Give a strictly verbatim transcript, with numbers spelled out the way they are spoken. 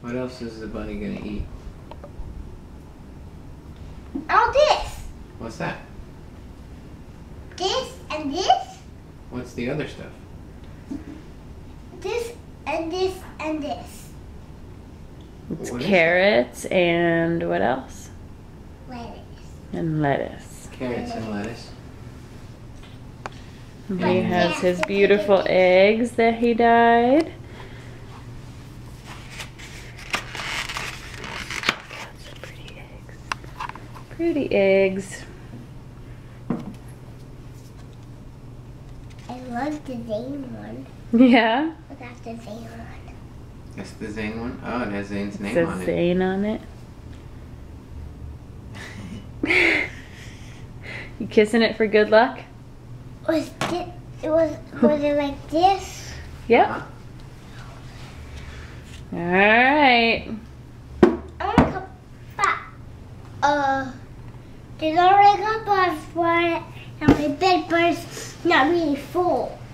What else is the bunny gonna eat? All this. What's that? This and this. What's the other stuff? This and this and this. It's What is carrots and what else? Lettuce. And lettuce. Carrots and lettuce. And But he you has have his to beautiful pick it. eggs that he dyed. Some pretty eggs. Pretty eggs. I love the Zane one. Yeah. But that's the Zane one. That's the Zane one? Oh, it has Zane's It name says on it. Zane on it. You kissing it for good luck? Was it? It was. Was it like this? Yep. Uh-huh. All right. I want to come back. Uh, there's already a couple of one, and my bed, but it's not really full.